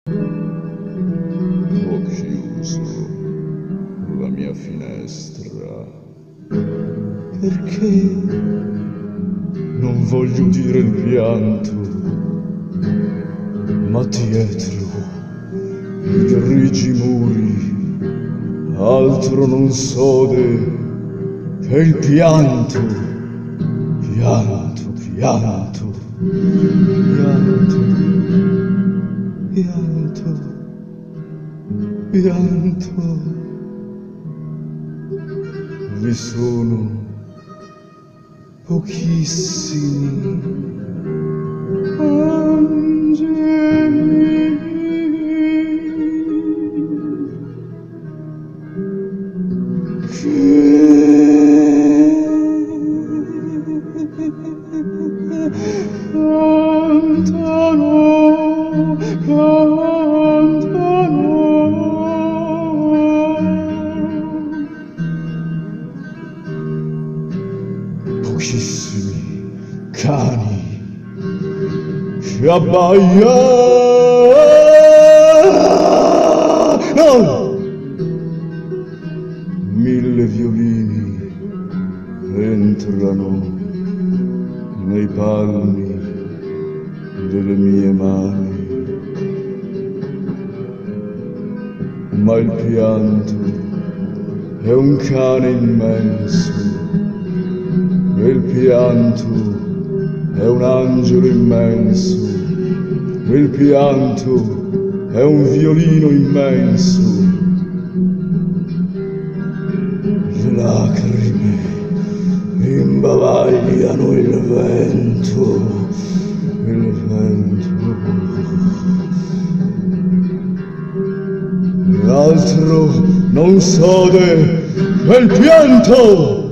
Ho chiuso la mia finestra perché non voglio udire il pianto, ma dietro i grigi muri altro non sode che il pianto, pianto, pianto, pianto, pianto, pianto. Vi sono pochissimi angeli cantano, cantano. Pochissimi cani che abbaiano. 1000 violini entrano nei palmi delle mie mani, ma il pianto è un cane immenso, e il pianto è un angelo immenso, e il pianto è un violino immenso. Le lacrime imbavagliano il vento, il vento. L'altro non sode quel pianto.